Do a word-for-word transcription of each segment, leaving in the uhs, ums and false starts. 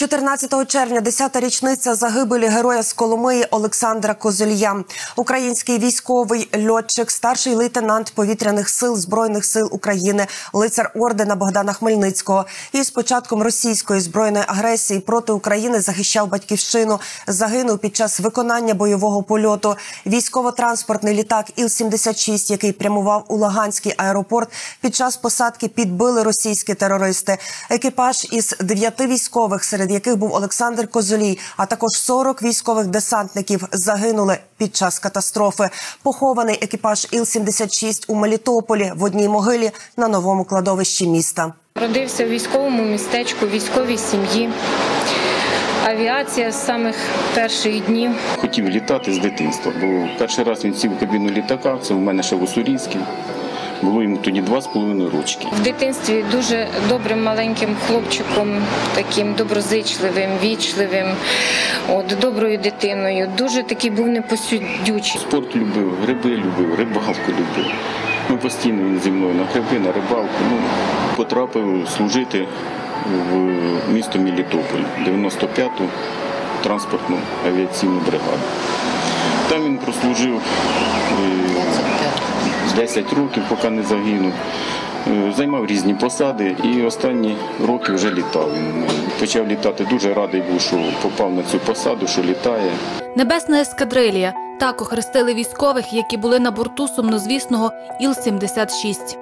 чотирнадцятого червня, десята річниця загибелі героя з Коломиї Олександра Козолія. Український військовий льотчик, старший лейтенант повітряних сил Збройних сил України, лицар ордена Богдана Хмельницького. І з початком російської збройної агресії проти України захищав батьківщину. Загинув під час виконання бойового польоту. Військово-транспортний літак Іл сімдесят шість, який прямував у Луганський аеропорт, під час посадки підбили російські терористи. Екіпаж із дев'яти військових, серед яких був Олександр Козолій, а також сорок військових десантників загинули під час катастрофи. Похований екіпаж Іл сімдесят шість у Мелітополі в одній могилі на новому кладовищі міста. Родився в військовому містечку, військовій сім'ї. Авіація з самих перших днів. Хотів літати з дитинства, бо перший раз він сів у кабіну літака, це в мене ще в Уссурійській. Було йому тоді два з половиною рочки. В дитинстві дуже добрим маленьким хлопчиком, таким доброзичливим, вічливим, от, доброю дитиною. Дуже такий був непосидючий. Спорт любив, гриби любив, рибалку любив. Ну, постійно він зі мною на гриби, на рибалку. Ну, потрапив служити в місто Мелітополь, дев'яносто п'яту транспортну авіаційну бригаду. Там він прослужив десять років, поки не загинув. Займав різні посади і останні роки вже літав. Він почав літати, дуже радий був, що попав на цю посаду, що літає. Небесна ескадрилья. Так охрестили військових, які були на борту сумнозвісного Іл сімдесят шість.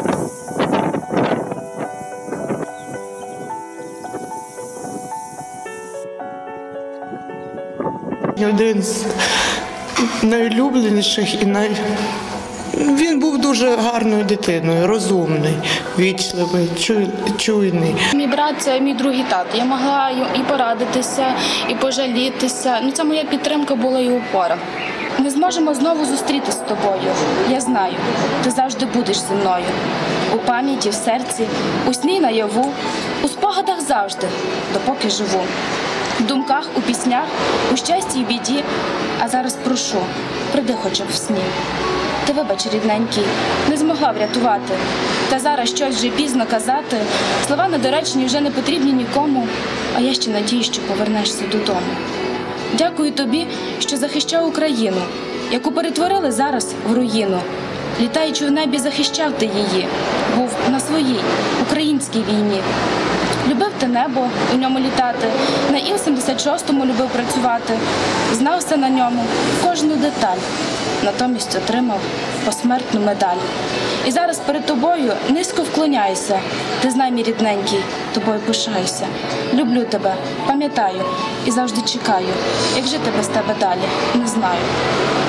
Один з найулюбленіших і най... Він був дуже гарною дитиною, розумний, вічливий, чуйний. Мій брат – це мій другий тато. Я могла і порадитися, і пожалітися. Ну, це моя підтримка була і опора. Ми зможемо знову зустрітися з тобою. Я знаю, ти завжди будеш зі мною. У пам'яті, в серці, у сні наяву, у спогадах завжди, допоки живу. В думках, у піснях, у щасті і біді. А зараз прошу, прийди хоча б в сні. Ти вибач, рідненький, не змогла врятувати. Та зараз щось вже пізно казати. Слова недоречні вже не потрібні нікому. А я ще надію, що повернешся додому. Дякую тобі, що захищав Україну, яку перетворили зараз в руїну. Літаючи в небі, захищав ти її. Був на своїй українській війні. Любив ти небо, у ньому літати, на Іл сімдесят шостому любив працювати. Знав все на ньому, кожну деталь. Натомість отримав посмертну медаль. І зараз перед тобою низько вклоняюся. Ти знай, мій рідненький, тобою пишаюся. Люблю тебе, пам'ятаю і завжди чекаю. Як жити без тебе далі, не знаю.